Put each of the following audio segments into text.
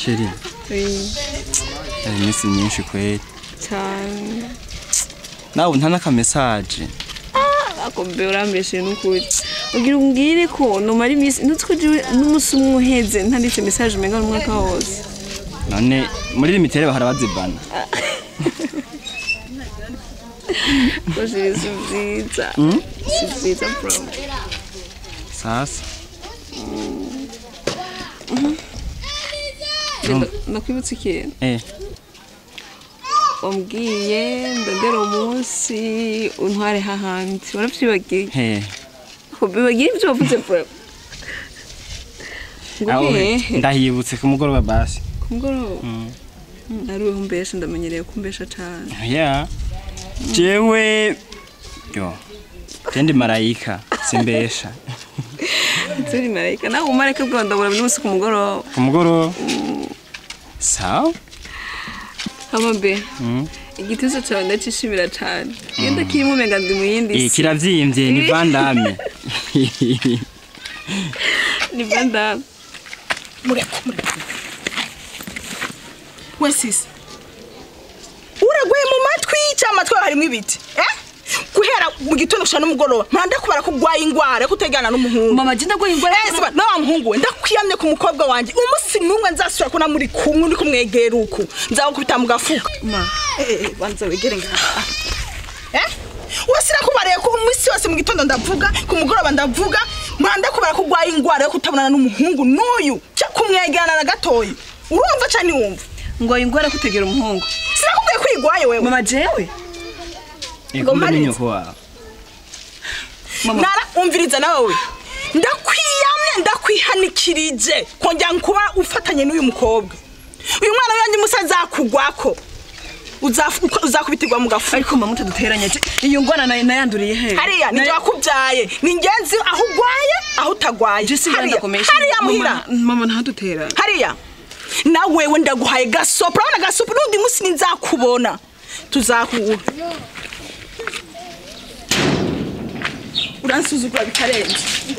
Sheri. Iminsi myinshi kweli. Cyane. Nawe ntana ka message. Akombe urambeshe n'ukuri. Ugira umbwire ko nomara iminsi ntutwijiwe n'umusi umwe uheze ntanditse message menga n'umwaka wose. None muri limitere bahara bazibana. Koje sivyiza. Sivyiza bro. Sasa. Nakwibutse ikintu. Umbwiye ndondera umunsi untware hahandi warafyibagiye. Kubibagiye ibyo wavuze bro. Ndahibutse ku mugoroba basi. Ku mugoroba. Ari umbesha ndamenyereye kumbesha cyane. Jewe Tendi marayika simbesha. Turi marayika nawe umareka bwo ndabura n'umunsi ku mugoroba. Ku mugoroba. Sawa? Hamambe. Igituzo cyawe ndacishimira cyane. Yenda kirimo menga ndi muyindi. Kiravyimbye ni vandame. Ni vandame. Mureko. Wesisi. Uraguye mu matwi cy'amatwi harimo ibiti. Guhera mu gitondo gushana n'umugoroba mpanda kubara ko gwaye ingwara kutegana n'umuhungu. Mama jinda gwaye ingwara. No muhungu we ndakwiyamye ku mukobwa wanje. Umusi numwe nzasubira ko namuri kumwe ndi kumwegera uko. Nzakubita mu gafuka. Ma. Banza wegere ngaha. Wasira kubareye ko umusi wose mu gitondo ndavuga ku mugoroba ndavuga mpanda kubara ko gwaye ingwara yo kutabonana n'umuhungu n'uyu cyo kumwegerana na gatoyi. Urumva cyane wumva. Ngo ingwara kutegera umuhungu. Sirakubwiye kwigwaye wewe. Mama jewe. Ngomanye kwa. Nara umviriza nawe. Ndakwiyamye ndakwihanikirije kongera nkuba ufatanye n'uyu mukobwa. Uyu mwana wanjye musaza kugwako. Uzakubitirwa mu gafu. Ariko mama mutaduteranya iyo ngwana nayanduriye he. Hariya ni wakubyaye. Ni ngenzi aho ugwaye aho utagwaye. Hariya muhira. Mama ntadutera. Hariya. Na wewe ndaguhaye gasopo. Urabona gasopo n'undi musi ninzakubona. Tuzahura. Uransuzugura bikarenze.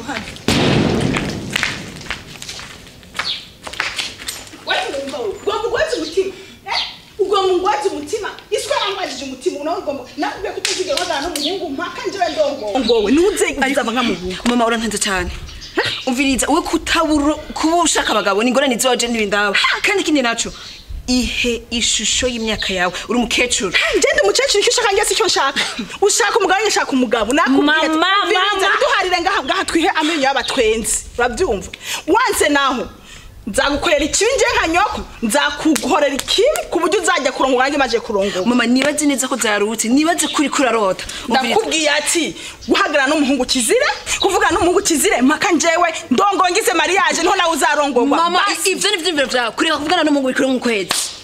Ugomba umutima. Ugomba ngwazi umutima. Iswa ngwajije umutima unagomba. Nakubwiye kutuzigera wazana n'umuhungu mpaka njewe ndongo. Ngowe nuze uzaba nkamuhungu. Mama urantenze cyane. Umviriza we kutaburo kuba ushaka abagabo ningora nizoje nibindaba. Kandi kindi naco ihe ishusho y'imyaka yawe uri umukecuru. Ngende umukecuru icyo ushaka ngese icyo nshaka. Ushaka umugabo ngashaka umugabo nakubwiye. Mama duharire ngaha twihe amenyo y'abatwenzi. Urabyumva? Wanse naho nzagukorera ikinje nka nyoko nzakuguhorera ikibi kuburyo uzajya kurongo wanjye maje kurongo. Mama nibaze neza ko zarutse nibaze kuri kurarota. Ndakubwiye ati guhagarara n'umuhungu kizire kuvuga n'umuhungu kizire mpaka njewe ndongongize mariage nto nawe uzarongorwa. Mama ivyo ni vyimviro vya kuri kuvugana n'umuhungu kuri mu kwezi.